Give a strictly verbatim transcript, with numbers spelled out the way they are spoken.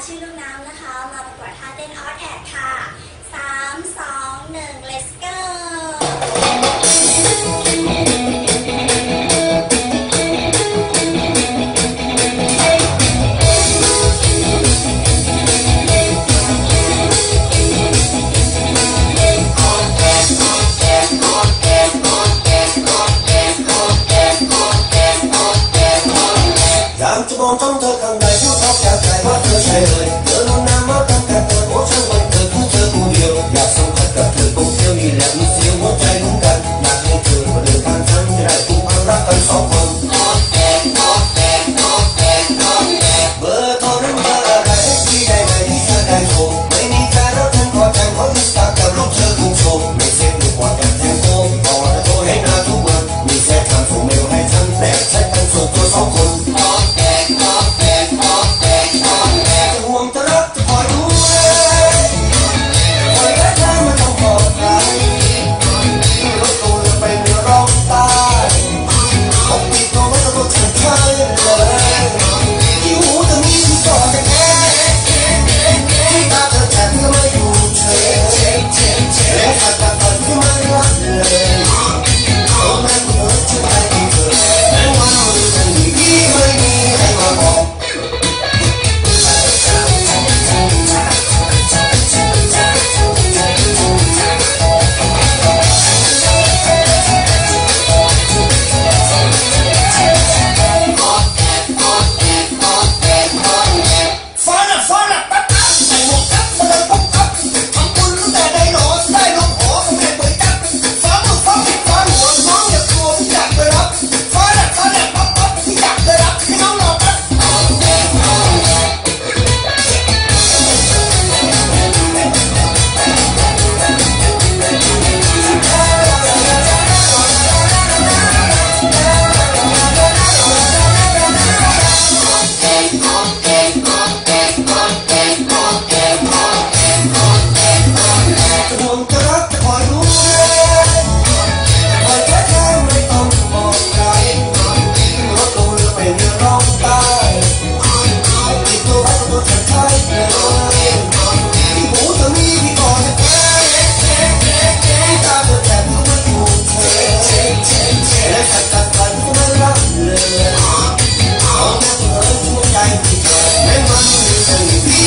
ชื่อลูกน้ำนะคะมาประกวดท่าเต้นออสแท็กค่ะสามสองหนึ่ง let's go จะมองจ้องเธอข้างในพูดออกจากใจว่าเธอใช่เลยเธอรู้น้ำมาตั้งแต่เปิดหัวฉันวันเธอคือเธอผู้เดียวอยากสัมผัสกับเธอคงเที่ยวนี่แหละมีเสียงหัวใจลุ้นกันอยากให้เธอมาเดินทางฉันจะได้ผูกพันรักกันสองคนเบอร์โทรนั้นเบอร์อะไรที่ได้ไหมที่เธอได้โทรไม่มีแฟนแล้วฉันขอแจ้งขออินสตาแกรมรูปเธอคงโชว์ไม่เซ็นไม่กว่าแต่แทงโค้งพอจะโทรให้หน้าทุกวันมีแชททางส่งเมลให้ฉันแต่ใช้กันส่วนตัวสองคนห่วงจะรักจะคอยดูแลคอยรักเธอไม่ต้องบอกใครรถตู้จะไปเรือร้องตายต้องปิดตัวไว้กับตัวฉันใช่เลยที่หูจะมีที่ต่อจะแค่ที่ตาเธอแฉะก็ไม่อยู่เฉยและขาดจากกันก็ไม่รักเลยโอ้แม่คุณเอ๋ยช่วยให้เธอแม้ว่ามันจะมีที่ไม่มีใครมาบอกไม่มันมีแต่